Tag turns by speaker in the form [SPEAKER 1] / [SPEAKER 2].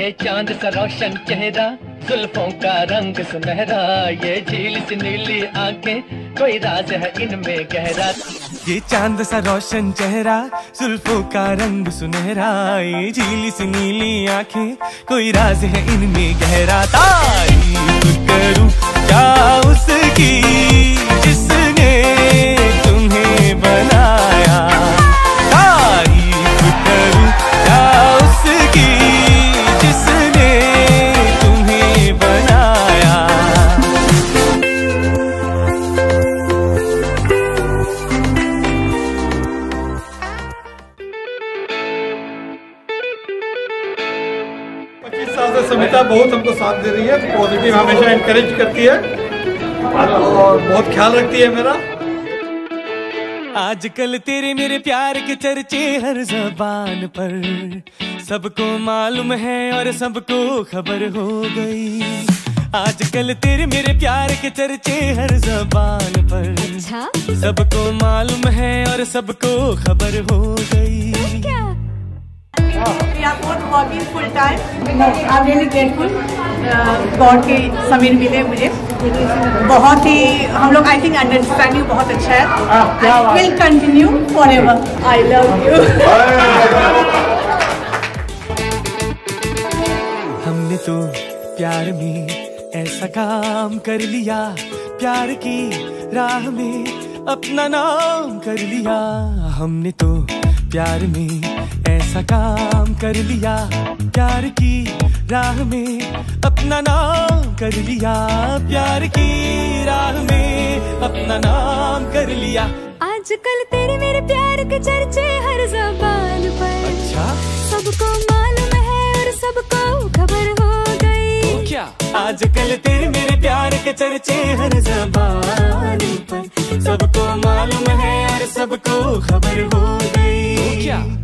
[SPEAKER 1] ये चांद सा रोशन चेहरा, जुल्फों का रंग सुनहरा, ये झील सी नीली आंखें, कोई राज है इनमें गहरा।
[SPEAKER 2] ये चांद सा रोशन चेहरा, जुल्फों का रंग सुनहरा, ये झील सी नीली आंखें, कोई राज है इनमें गहरा। तारीफ करूं क्या उसकी जिसने तुम्हें बनाया, तारीफ करूं क्या उसकी जिसने तुम्हें बनाया।
[SPEAKER 3] समिता बहुत हमको साथ दे रही है, पॉजिटिव हमेशा एनकरेज करती है और बहुत ख्याल रखती है मेरा।
[SPEAKER 2] आजकल तेरे मेरे प्यार के चर्चे हर ज़बान पर, सबको मालूम है और सबको खबर हो गई। आजकल तेरे मेरे प्यार के चर्चे हर ज़बान पर,
[SPEAKER 4] अच्छा?
[SPEAKER 2] सबको मालूम है और सबको खबर हो गई।
[SPEAKER 4] क्या?
[SPEAKER 5] We are both working full time. I'm really grateful. God के समीर मिले मुझे, बहुत ही हम लोग I think अंडरस्टैंडिंग बहुत अच्छा है। I will continue forever. I love you.
[SPEAKER 2] हमने तो प्यार में ऐसा काम कर लिया, प्यार की राह में अपना नाम कर लिया। हमने तो प्यार में ऐसा काम कर लिया, प्यार की राह में अपना नाम कर लिया, प्यार की राह में अपना नाम कर लिया।
[SPEAKER 4] आजकल तेरे मेरे प्यार के चर्चे हर ज़बान पर,
[SPEAKER 2] अच्छा?
[SPEAKER 4] सबको मालूम है और सबको खबर हो गई।
[SPEAKER 2] तो क्या? आजकल तेरे मेरे प्यार के चर्चे हर ज़बान पर, सबको मालूम है और सबको खबर हो गई। तो क्या?